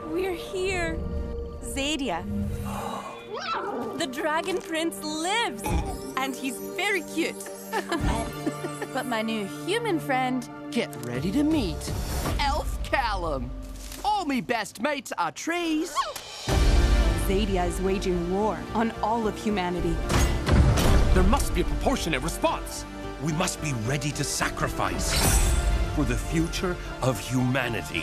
We're here. Xadia. The Dragon Prince lives, and he's very cute. But my new human friend... Get ready to meet Elf Callum. All me best mates are trees. Xadia is waging war on all of humanity. There must be a proportionate response. We must be ready to sacrifice for the future of humanity.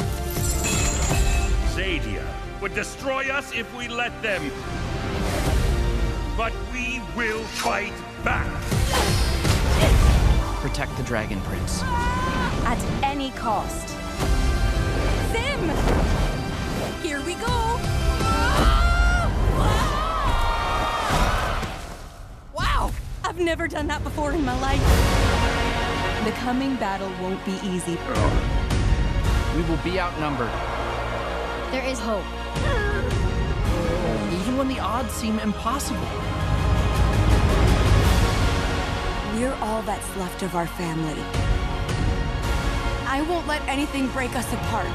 Xadia would destroy us if we let them. But we will fight back. Protect the Dragon Prince. At any cost. Zim! Here we go! Wow! I've never done that before in my life. The coming battle won't be easy. We will be outnumbered. There is hope. Even when the odds seem impossible. We're all that's left of our family. I won't let anything break us apart.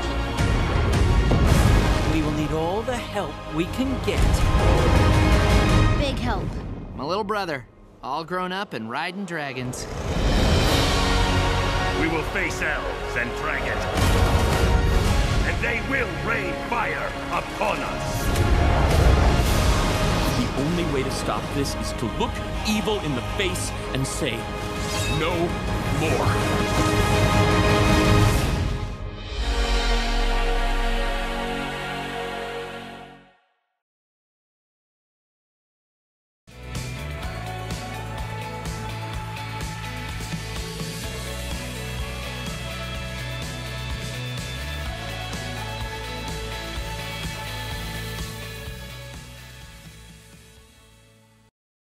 We will need all the help we can get. Big help. My little brother, all grown up and riding dragons. We will face elves and dragons. And they will rain fire upon us. The only way to stop this is to look evil in the face and say, no more.